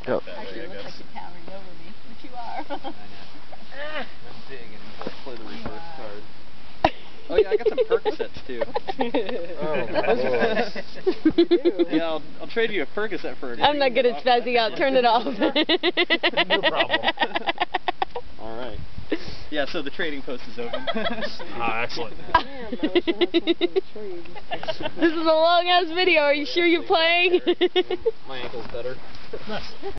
Yep. Actually, it looks like you're towering over me, but you are. I know. I'm digging and play the reverse card. Oh yeah, I got some Percocets too. Yeah, I'll trade you a Percocet for a I'm not good at spazzing out. Turn it off. No problem. All right. Yeah, so the trading post is open. Excellent. This is a long ass video. Are you sure you're playing? My ankle's better.